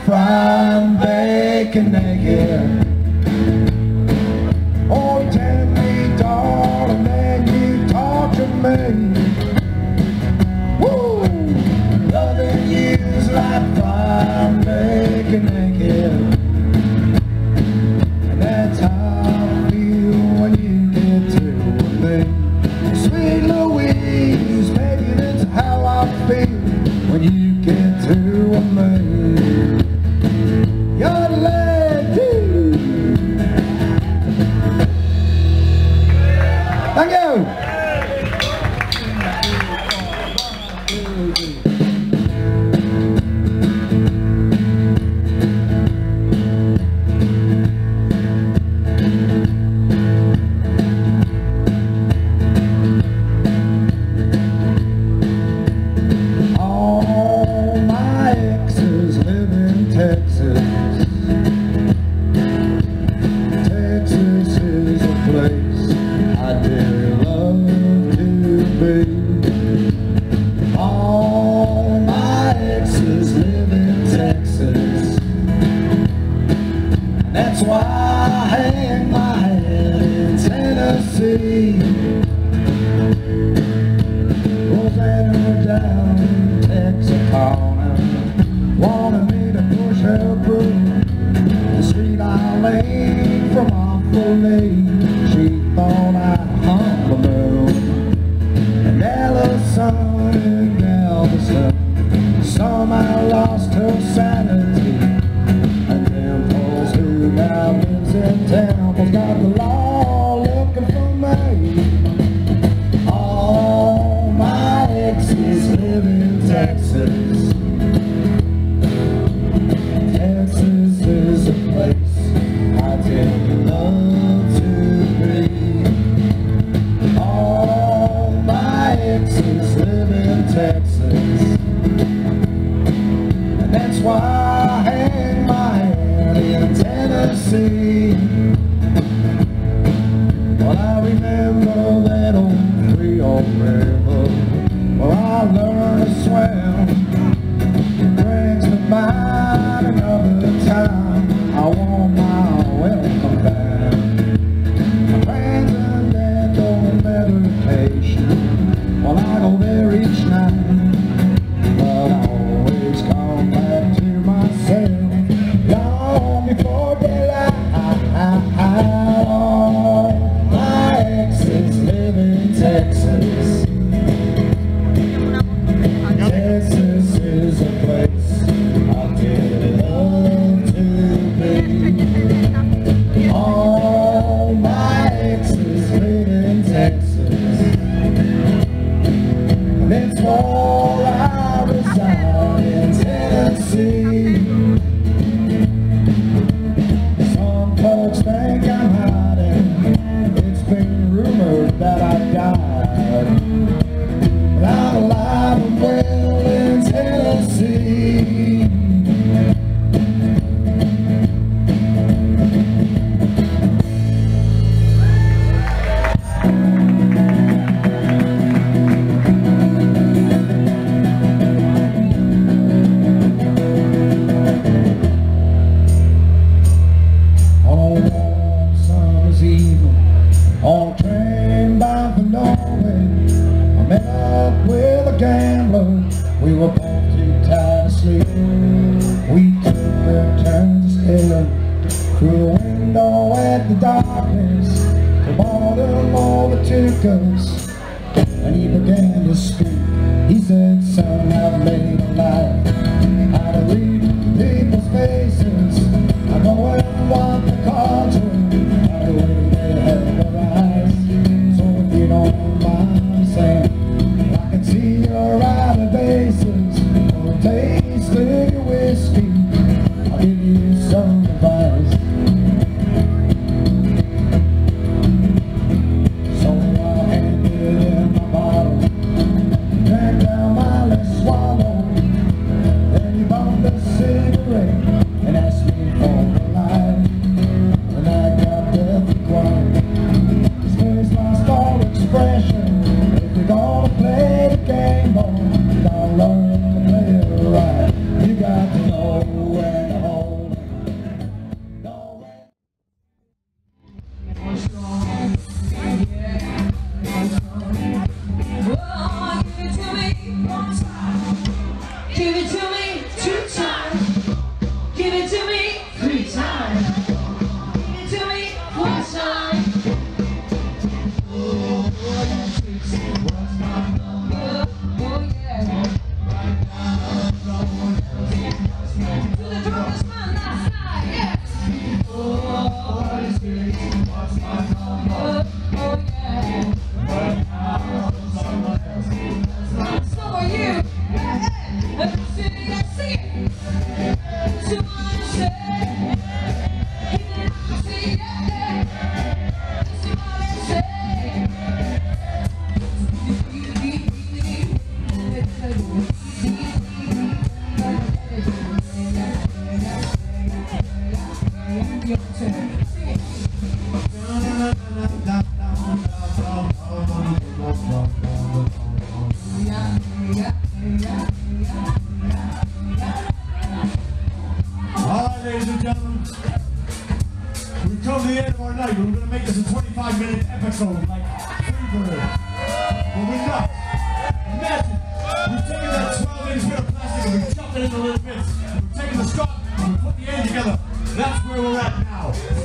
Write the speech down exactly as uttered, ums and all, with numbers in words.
frying bacon naked. Oh, tell me, darling, that you torture me. Woo! Loving you's like frying bacon naked. And that's how I feel when you get through with me. Sweet Louise, baby, that's how I feel when you get through with me. Your lady. Thank you. All my exes live in Texas. Texas is a place I dearly love to be. All my exes live in Texas. That's why I hang my head in Tennessee. Rosanna down in Texarkana wanted me to push her broom the street I lay from awfully. She thought I hung the moon. And Ellison in Galveston somehow lost her sanity. And Dimples, who now lives in Temple's, got the law looking for me. All my exes live in Texas. Texas is a place I did love to be. All my exes live in Texas. And that's why I hang my head in Tennessee. Well, I remember that old Creole river where I learned to swim. It brings to mind another time I want my welcome back. Transcendental meditation, well, I go there each night, but I always come back to myself long before daylight. All my exes live in Texas. Texas is a place I did love to be. All my exes live in Texas. And it's where I reside in Tennessee. Some folks think I'm hiding. It's been rumored that I died. But I'm alive and well in Tennessee. On one summer's evening, on a train bound for Norway, I met up with a gambler. We were both too tired to sleep. We took our turns to stare through the window at the darkness. The boredom overtook us, and he began to speak. He said, son, I've made a life how to read people's faces. I know and what the cards were, how the way they held their eyes. So if you don't mind saying, I can see your outer bases. For a taste of your whiskey, I'll give you some advice. So I handed it in my bottle, drank down my last swallow. whistle like Freebird. Well, we're not. Imagine, we've taken that twelve inch bit of plastic and we've chopped it into little bits. We've taken the stop and we put the end together. That's where we're at now.